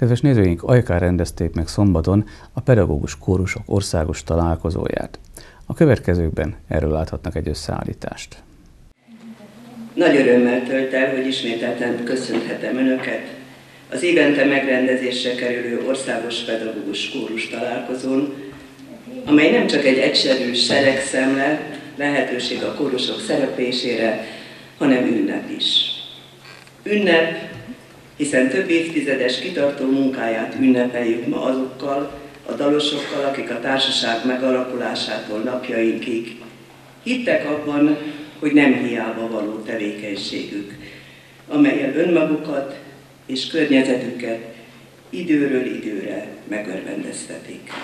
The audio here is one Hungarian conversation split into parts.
Kedves nézőink, Ajkán rendezték meg szombaton a pedagógus kórusok országos találkozóját. A következőkben erről láthatnak egy összeállítást. Nagy örömmel tölt el, hogy ismételten köszönhetem Önöket az évente megrendezésre kerülő országos pedagógus kórus találkozón, amely nem csak egy egyszerű seregszemle, lehetőség a kórusok szereplésére, hanem ünnep is. Ünnep, hiszen több évtizedes kitartó munkáját ünnepeljük ma azokkal, a dalosokkal, akik a társaság megalakulásától napjainkig hittek abban, hogy nem hiába való tevékenységük, amellyel önmagukat és környezetüket időről időre megörvendeztetik.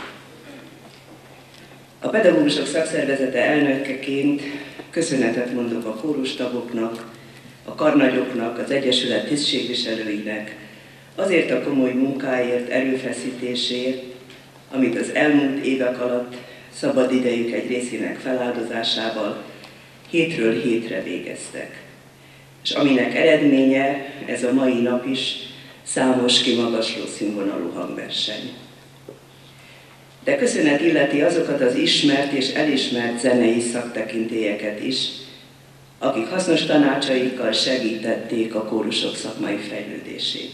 A pedagógusok szakszervezete elnökeként köszönetet mondok a kórustagoknak, a karnagyoknak, az egyesület tisztségviselőinek, azért a komoly munkáért, erőfeszítésért, amit az elmúlt évek alatt szabad idejük egy részének feláldozásával hétről hétre végeztek. És aminek eredménye ez a mai nap is számos kimagasló színvonalú hangverseny. De köszönet illeti azokat az ismert és elismert zenei szaktekintélyeket is, akik hasznos tanácsaikkal segítették a kórusok szakmai fejlődését.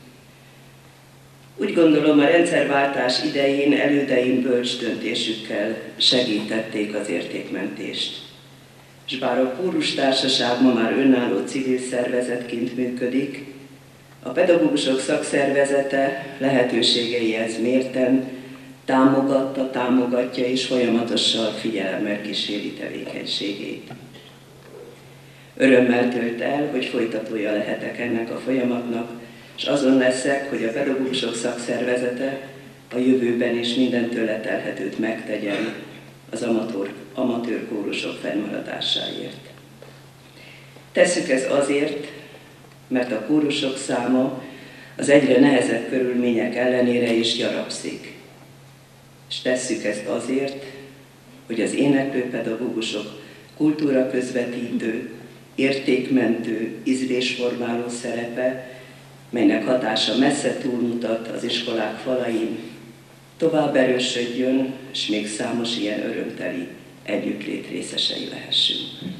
Úgy gondolom, a rendszerváltás idején elődeim bölcs döntésükkel segítették az értékmentést. És bár a kórustársaság ma már önálló civil szervezetként működik, a pedagógusok szakszervezete lehetőségeihez mérten támogatja és folyamatosan figyelemmel kíséri tevékenységét. Örömmel tölt el, hogy folytatója lehetek ennek a folyamatnak, és azon leszek, hogy a pedagógusok szakszervezete a jövőben is minden tőle telhetőt megtegyen az amatőr kórusok fennmaradásáért. Tesszük ezt azért, mert a kórusok száma az egyre nehezebb körülmények ellenére is gyarapszik. És tesszük ezt azért, hogy az éneklő pedagógusok kultúra közvetítő, értékmentő, ízlésformáló szerepe, melynek hatása messze túlmutat az iskolák falain, tovább erősödjön, és még számos ilyen örömteli együttlét részesei lehessünk.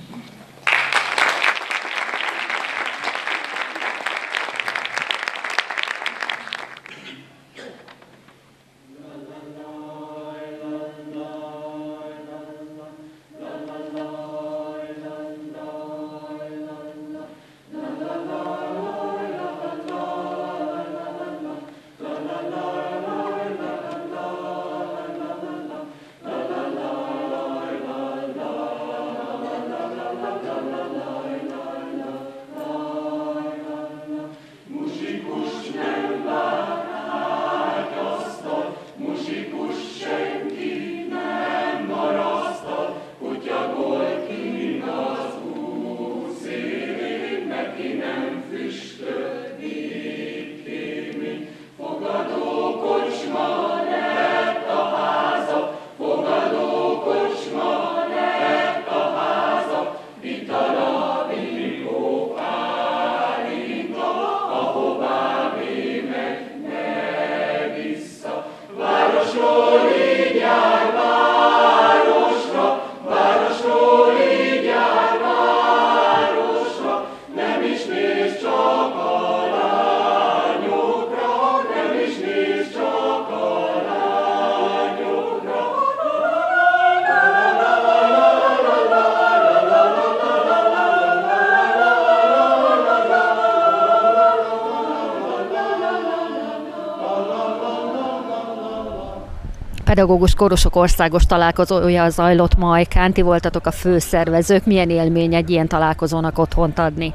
Pedagógus kórusok országos találkozója zajlott ma Ajkán, ti voltatok a főszervezők. Milyen élmény egy ilyen találkozónak otthont adni?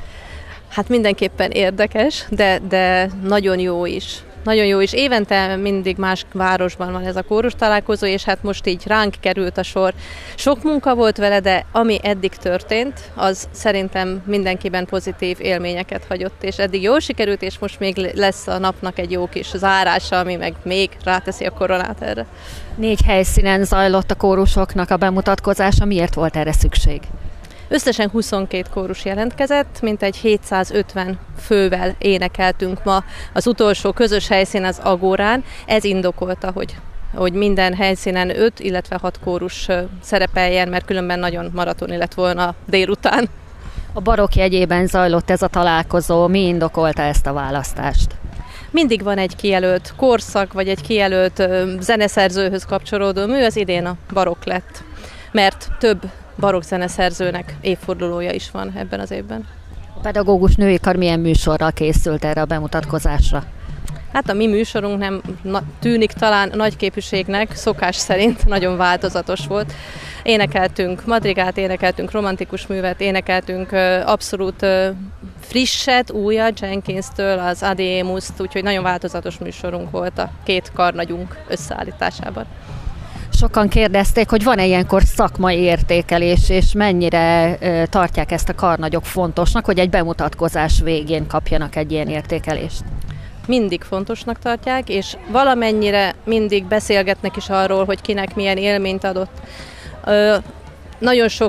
Hát mindenképpen érdekes, de nagyon jó is. Nagyon jó is. Évente mindig más városban van ez a kórus találkozó, és hát most így ránk került a sor. Sok munka volt vele, de ami eddig történt, az szerintem mindenkiben pozitív élményeket hagyott, és eddig jól sikerült, és most még lesz a napnak egy jó kis zárása, ami meg még ráteszi a koronát erre. 4 helyszínen zajlott a kórusoknak a bemutatkozása. Miért volt erre szükség? Összesen 22 kórus jelentkezett, mintegy 750 fővel énekeltünk ma az utolsó közös helyszín az Agórán. Ez indokolta, hogy minden helyszínen 5, illetve 6 kórus szerepeljen, mert különben nagyon maratoni lett volna délután. A barokk jegyében zajlott ez a találkozó, mi indokolta ezt a választást? Mindig van egy kijelölt korszak, vagy egy kijelölt zeneszerzőhöz kapcsolódó mű, az idén a barokk lett, mert több barokk zeneszerzőnek évfordulója is van ebben az évben. A pedagógus női kar milyen műsorral készült erre a bemutatkozásra? Hát a mi műsorunk nem tűnik talán nagyképűségnek, szokás szerint nagyon változatos volt. Énekeltünk madrigát, énekeltünk romantikus művet, énekeltünk abszolút frisset, újat Jenkinstől, az Adiemuszt, úgyhogy nagyon változatos műsorunk volt a két karnagyunk összeállításában. Sokan kérdezték, hogy van-e ilyenkor szakmai értékelés, és mennyire tartják ezt a karnagyok fontosnak, hogy egy bemutatkozás végén kapjanak egy ilyen értékelést? Mindig fontosnak tartják, és valamennyire mindig beszélgetnek is arról, hogy kinek milyen élményt adott. Nagyon sok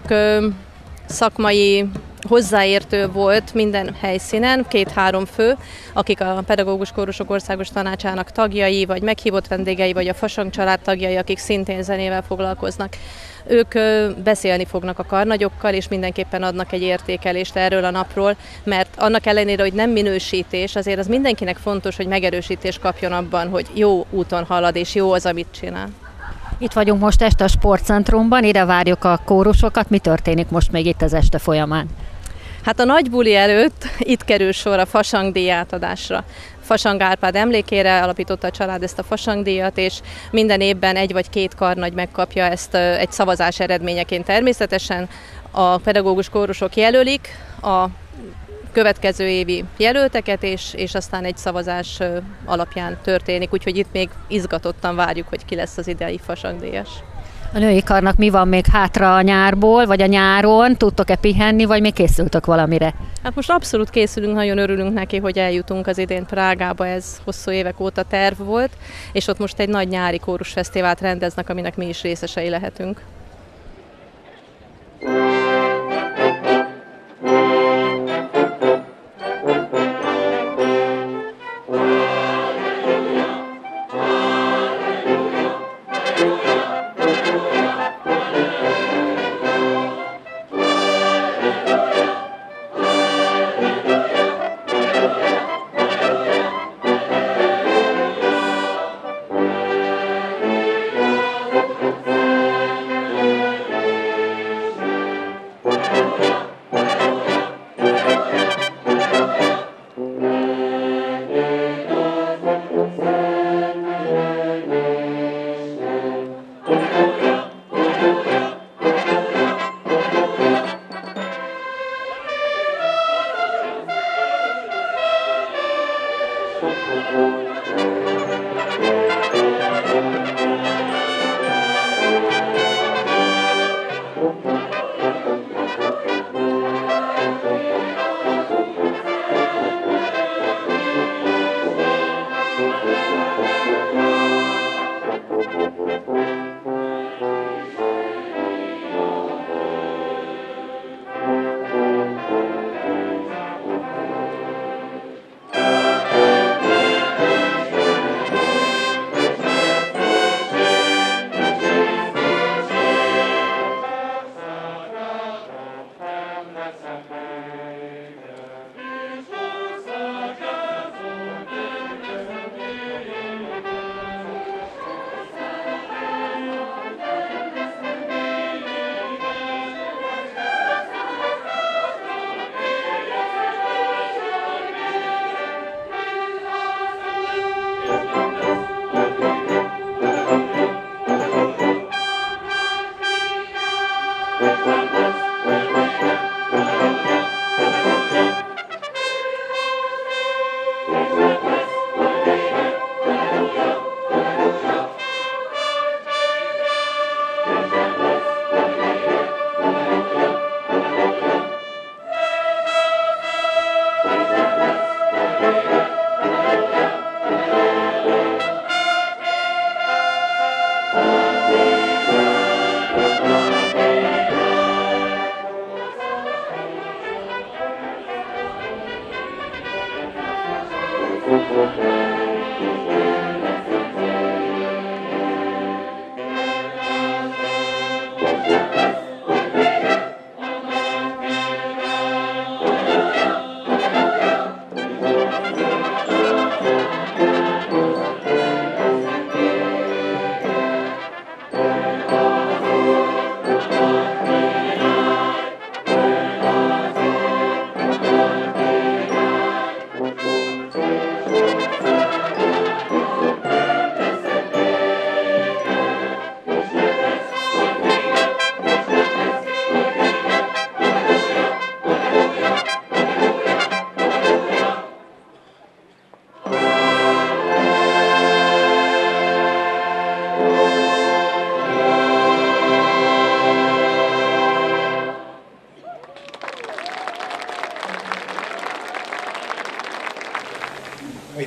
szakmai hozzáértő volt minden helyszínen, 2-3 fő, akik a Pedagógus Kórusok Országos Tanácsának tagjai, vagy meghívott vendégei, vagy a Fasang család tagjai, akik szintén zenével foglalkoznak. Ők beszélni fognak a karnagyokkal, és mindenképpen adnak egy értékelést erről a napról, mert annak ellenére, hogy nem minősítés, azért az mindenkinek fontos, hogy megerősítést kapjon abban, hogy jó úton halad, és jó az, amit csinál. Itt vagyunk most este a sportcentrumban, ide várjuk a kórusokat. Mi történik most még itt az este folyamán? Hát a nagy buli előtt itt kerül sor a Fasang díj átadásra. Fasang Árpád emlékére alapította a család ezt a Fasang díjat, és minden évben 1 vagy 2 karnagy megkapja ezt egy szavazás eredményeként. Természetesen a pedagógus kórusok jelölik a következő évi jelölteket, és aztán egy szavazás alapján történik, úgyhogy itt még izgatottan várjuk, hogy ki lesz az idei Fasang díjas. A női karnak mi van még hátra a nyárból, vagy a nyáron? Tudtok-e pihenni, vagy még készültök valamire? Hát most abszolút készülünk, nagyon örülünk neki, hogy eljutunk az idén Prágába, ez hosszú évek óta terv volt, és ott most egy nagy nyári kórusfesztivált rendeznek, aminek mi is részesei lehetünk.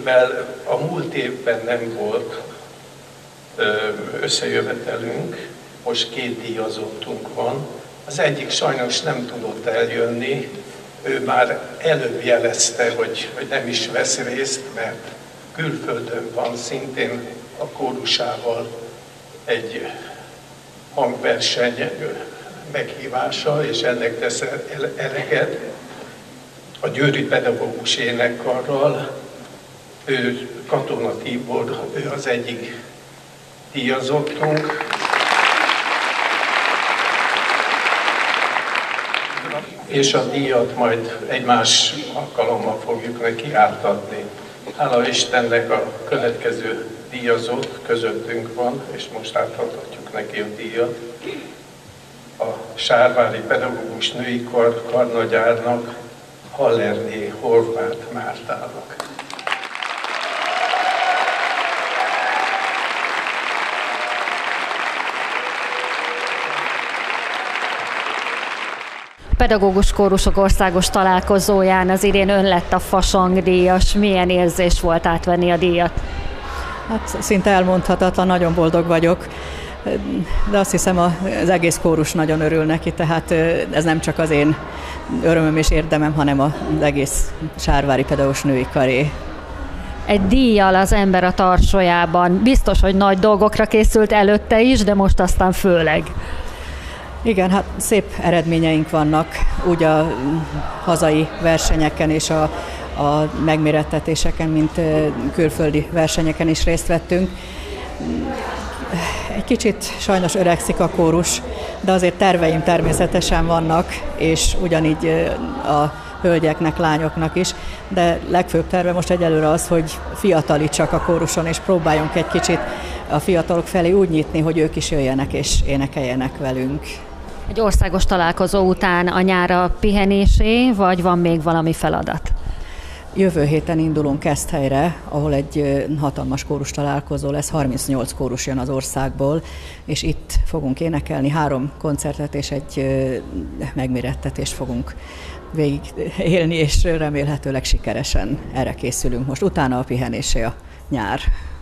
mivel a múlt évben nem volt összejövetelünk, most 2 díjazottunk van. Az egyik sajnos nem tudott eljönni, ő már előbb jelezte, hogy nem is vesz részt, mert külföldön van szintén a kórusával egy hangverseny meghívása, és ennek tesz eleget. A Győri Pedagógus Énekkarral, ő Katona Tibor, ő az egyik díjazottunk. És a díjat majd egy más alkalommal fogjuk neki átadni. Hála Istennek a következő díjazott közöttünk van, és most átadhatjuk neki a díjat. A Sárvári Pedagógus Női Karnagyárnak, Hallerné Horváth Mártának. Pedagógus kórusok országos találkozóján az idén ön lett a fasangdíjas. Milyen érzés volt átvenni a díjat? Hát szinte elmondhatatlan, nagyon boldog vagyok, de azt hiszem az egész kórus nagyon örül neki, tehát ez nem csak az én örömöm és érdemem, hanem az egész Sárvári Pedagógus Női Karé. Egy díjjal az ember a tarsolyában. Biztos, hogy nagy dolgokra készült előtte is, de most aztán főleg. Igen, hát szép eredményeink vannak, úgy a hazai versenyeken és a megmérettetéseken, mint külföldi versenyeken is részt vettünk. Egy kicsit sajnos öregszik a kórus, de azért terveim természetesen vannak, és ugyanígy a hölgyeknek, lányoknak is, de legfőbb terve most egyelőre az, hogy fiatalítsak a kóruson, és próbáljunk egy kicsit a fiatalok felé úgy nyitni, hogy ők is jöjjenek és énekeljenek velünk. Egy országos találkozó után a nyár a pihenésé, vagy van még valami feladat? Jövő héten indulunk Keszthelyre, ahol egy hatalmas kórus találkozó lesz, 38 kórus jön az országból, és itt fogunk énekelni, 3 koncertet és egy megmérettetést fogunk végig élni, és remélhetőleg sikeresen erre készülünk most. Utána a pihenésé a nyár.